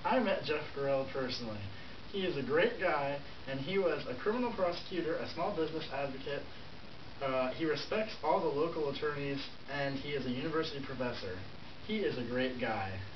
I met Jeff Gorell personally. He is a great guy, and he was a criminal prosecutor, a small business advocate. He respects all the local attorneys, and he is a university professor. He is a great guy.